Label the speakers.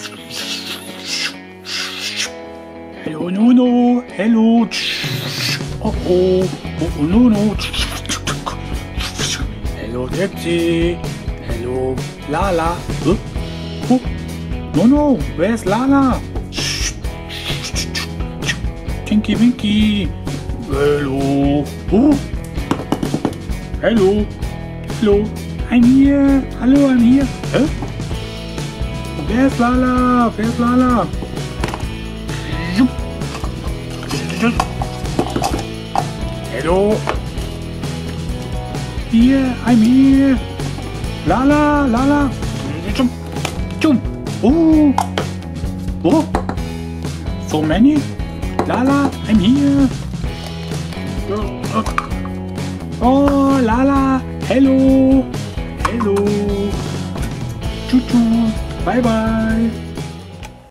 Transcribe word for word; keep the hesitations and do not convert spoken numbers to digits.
Speaker 1: Hello, Nuno. Hello. Oh, oh. Oh, Nuno. Hello, Dipsy. Hello, Lala. Huh? Oh, Nuno, wer ist Lala? Tinky Winky. Hello. Oh. Hello. Hello. I'm here. Hallo, I'm here. Hä? Wer ist Lala? Wer ist Lala? Hello. Here, I'm here. Lala, Lala. Jump, jump. Oh. Oh. So many. Lala, I'm here. Oh, Lala. Hello. Hello. Choo choo. Bye bye.